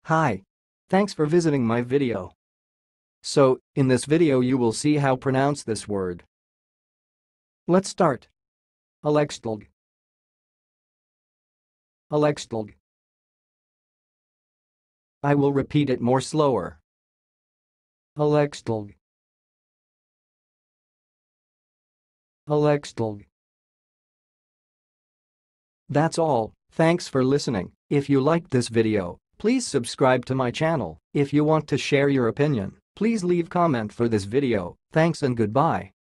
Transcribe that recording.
Hi. Thanks for visiting my video. So, in this video you will see how pronounce this word. Let's start. Alextlg. Alextlg. I will repeat it more slower. Alextlg. Alextlg. That's all. Thanks for listening. If you liked this video, please subscribe to my channel. If you want to share your opinion, please leave comment for this video. Thanks and goodbye.